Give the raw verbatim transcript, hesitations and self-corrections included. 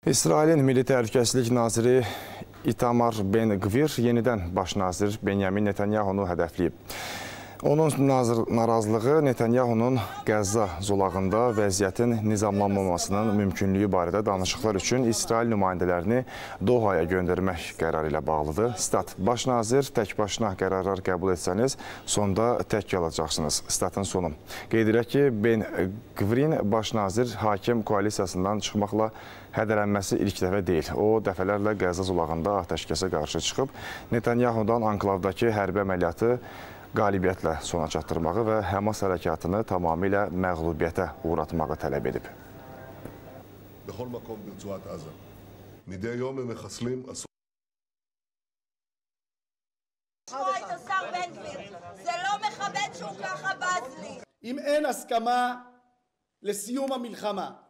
İsrailin Milli Təhlükəsizlik naziri İtamar Ben-Gvir yenidən baş nazir Benyamin Netanyahunu hədəfləyib. Onun narazılığı Netanyahunun Qəzza zolağında vəziyyətin nizamlanmamasının mümkünlüyü barədə danışıqlar üçün İsrail nümayəndələrini Dohaya göndərmək qərarı ilə bağlıdır. Stat, baş nazir tək başına qərarlar qəbul etsəniz, sonda tək qalacaqsınız. Statın sonu. Qeyd edək ki, Ben-Gvirin baş nazir hakim koalisiyasından çıxmaqla hədələnməsi ilk dəfə deyil. O, dəfələrlə Qəzza zolağında atəşkəsə qarşı çıxıb, Netanyahudan anklavdakı hərbi əməliyyatı qalibiyyətlə sona çatdırmağı və Həmas hərəkatını tamamilə məğlubiyyətə uğratmağı tələb edib. אם אין הסכמה לסיום המלחמה